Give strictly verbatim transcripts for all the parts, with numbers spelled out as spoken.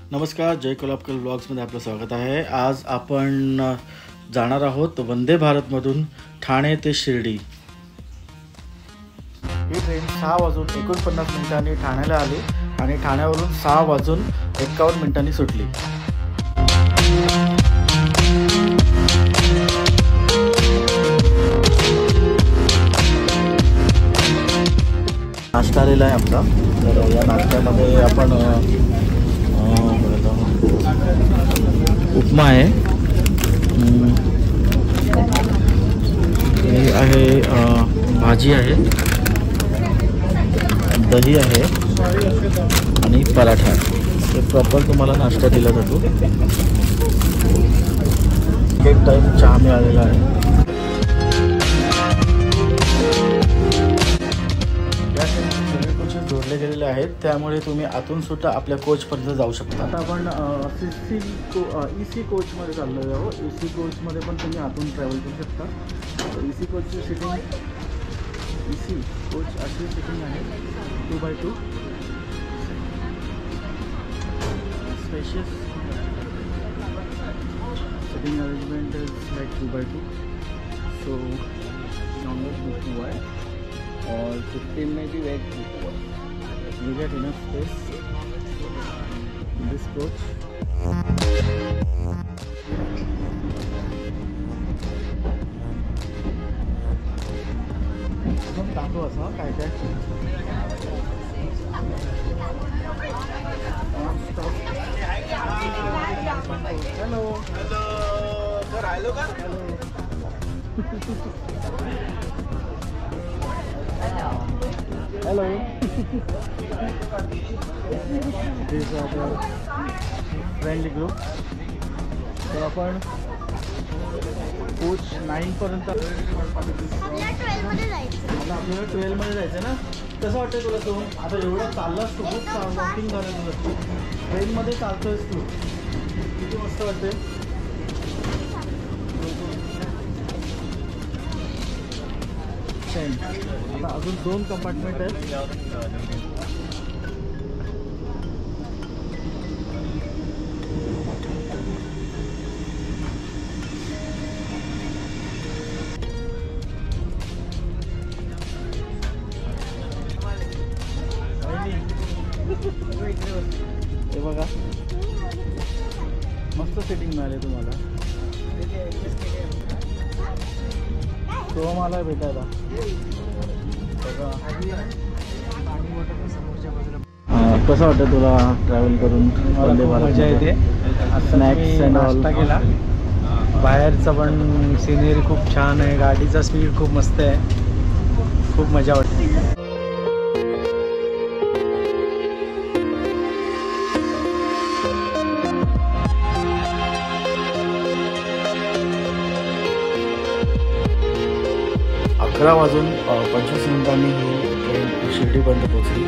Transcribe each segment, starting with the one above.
नमस्कार, जय कोल्हापूर ब्लॉग्समध्ये आपलं स्वागत आहे। आज आपण जाणार आहोत वंदे भारतमधून ठाणे ते शिर्डी। ही ट्रेन सहा वाजून एकोणपन्नास मिनिटांनी ठाण्याला आली आणि ठाण्यावरून सहा वाजून एक्कावन्न मिनिटांनी सुटली। नाश्ता आलेला आहे आमचा। तर या नाश्त्यामध्ये आपण उपमा आहे, हे आहे, भाजी आहे, दही आहे आणि पराठा। हे प्रॉपर तुम्हाला नाश्ता दिला जातो। एक टाइम चहा मिळालेला आहे। जोडले गेलेले आहेत, त्यामुळे तुम्ही आतून सुद्धा आपल्या कोचपर्यंत जाऊ शकता। आता आपण सी सी को ई सी कोचमध्ये चाललो आहोत। ई सी कोचमध्ये पण तुम्ही आतून ट्रॅव्हल करू शकता। ई सी कोचची सिटिंग, ई सी कोच अशी सिटिंग आहे, two by two spacious seating arrangement is like two by two, so normal two by और फिफ्टीन में भी wait you get enough space in this coach. हम दाखव असा काय काय। हेलो हेलो सर, हॅलो का? Hello this are the friendly group. तर आपण कोच नाईन पर्यंत आपल्याला ट्वेल्वमध्ये जायचं ना। कसं वाटतं तुला? तू आता एवढा चाललास, तू खूप वॉकिंग झालं तुझं, ट्रेनमध्ये चालतोयस तू, किती मस्त वाटते। आता अजून दोन कंपार्टमेंट आहेत। हे बघा, मस्त सेटिंग मिळाली तुम्हाला। तो मला भेटायला कसं वाटतं तुला ट्रॅव्हल करून? मजा येते। स्नॅक्स नाश्ता केला, बाहेरचं पण सिनेरी खूप छान आहे, गाडीचा स्पीड खूप मस्त आहे, खूप मजा वाटते। अकरा वाजून पंचवीस मिनिटांनी ही ट्रेन शिर्डीपर्यंत पोहोचली।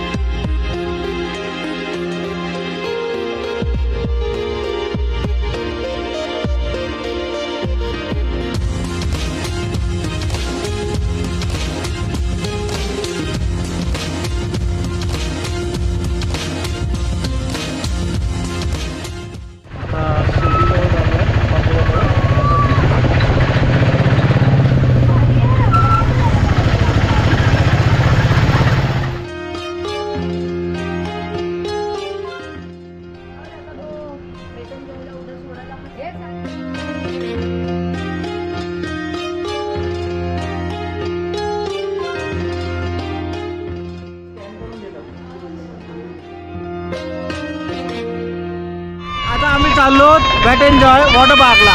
आता आम्ही चाललो वेट एन्जॉय वॉटर पार्कला।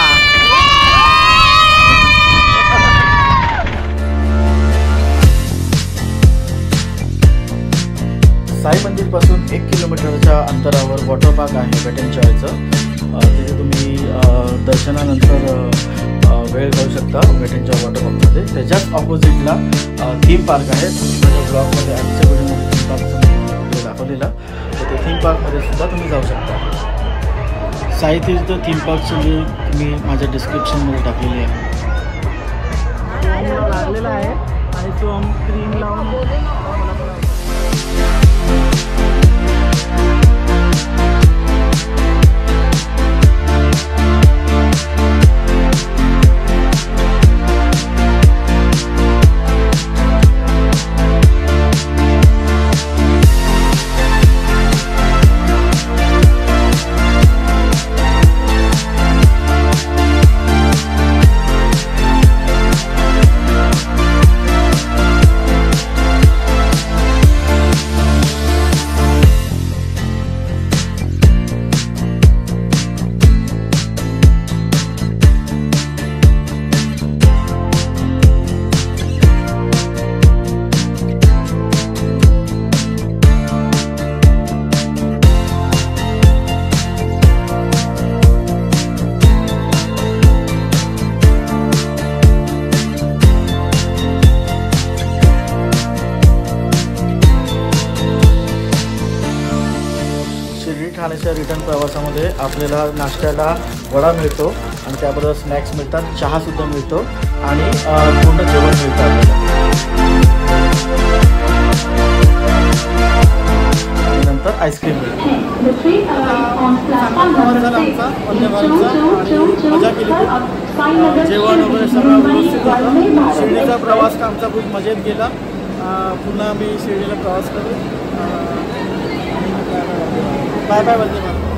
साई मंदिरपासून एक किलोमीटरच्या अंतरावर वॉटर पार्क आहे वेट एन्जॉयचं। तिथे तुम्ही दर्शनानंतर वेळ घालू शकता वेट एन्जॉय वॉटर पार्कमध्ये। त्याच्याच ऑपोजिटला थीम पार्क आहे। माझ्या ब्लॉगमध्ये आजच्या व्हिडिओमध्ये थीम पार्क दाखवलेला, तर ते थीम पार्कमध्ये सुद्धा तुम्ही जाऊ शकता। साई तीर्थ थीम पार्कची लिंक मी माझ्या डिस्क्रिप्शनमध्ये टाकलेली आहे। लागलेला आहे आणि तो क्रीम लावून ठाण्याच्या रिटर्न प्रवासामध्ये आपल्याला नाश्त्याला वडा मिळतो आणि त्याबरोबर स्नॅक्स मिळतात, चहासुद्धा मिळतो आणि अ, पूर्ण जेवण मिळतं आपल्याला. आणि नंतर आईस्क्रीम मिळते. मजा केली खूप. जेवण वगैरे सगळं व्यवस्थित होतं. शिर्डीचा प्रवास आमचा खूप मजेत गेला. पुन्हा आम्ही शिर्डीला प्रवास करू. बाय बाय वंदे मातरम.